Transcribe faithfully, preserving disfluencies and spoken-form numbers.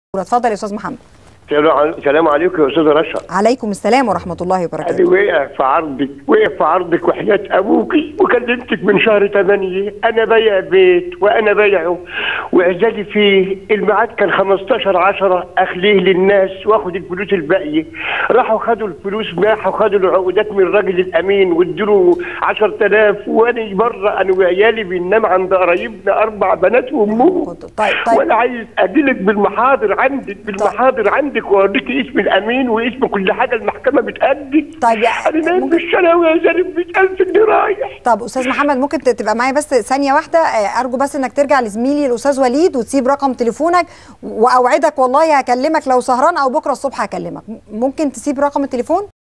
اتفضل يا استاذ محمد. السلام عليكم يا استاذ رشا. عليكم السلام ورحمه الله وبركاته. انا واقف في عرضك واقف في عرضك وحياه ابوكي، وكلمتك من شهر ثمانية. انا بايع بيت وانا بايعه وعزالي فيه. الميعاد كان خمستاشر عشرة اخليه للناس واخد الفلوس الباقيه. راحوا خدوا الفلوس راحوا خدوا العقودات من الراجل الامين وادوا عشرة آلاف، وانا بره انا وعيالي بننام عند قرايبنا اربع بنات وامهم. طيب طيب وانا عايز اجيلك بالمحاضر عندك بالمحاضر عندك واوريك اسم الامين واسم كل حاجه المحكمه بتأدي. طيب انا نايم في الشارع وعزالي ب مية ألف جنيه رايح. طب استاذ محمد ممكن تبقى معايا بس ثانيه واحده؟ ارجو بس انك ترجع لزميلي الاستاذ وليد وتسيب رقم تليفونك، واوعدك والله هكلمك لو سهران او بكره الصبح هكلمك. ممكن تسيب رقم التليفون؟